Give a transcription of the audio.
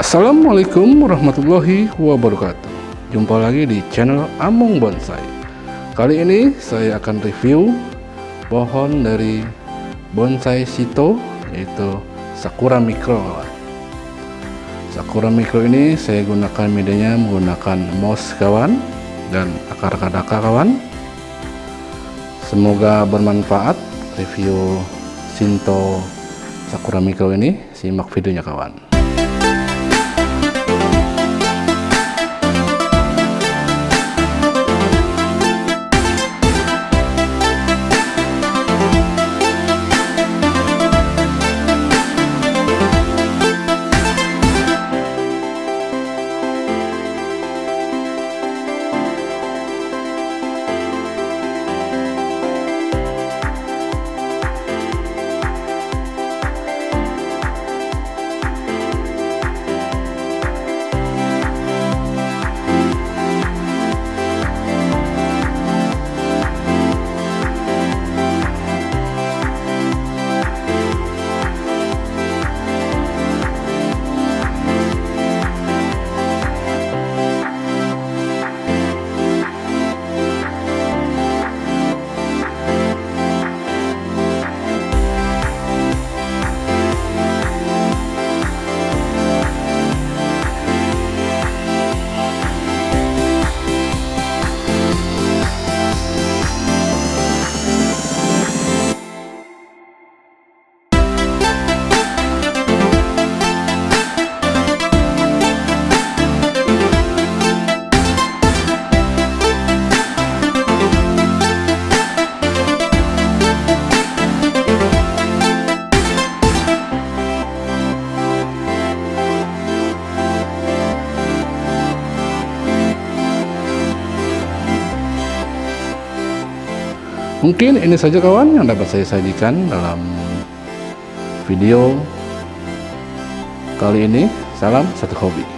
Assalamualaikum warahmatullahi wabarakatuh. Jumpa lagi di channel Among Bonsai. Kali ini saya akan review pohon dari bonsai Shito, yaitu Sakura Micro. Sakura Micro ini saya gunakan medianya menggunakan moss kawan dan akar kadaka kawan. Semoga bermanfaat review Shinto Sakura Micro ini. Simak videonya kawan. Mungkin ini saja kawan yang dapat saya sajikan dalam video kali ini. Salam satu hobi.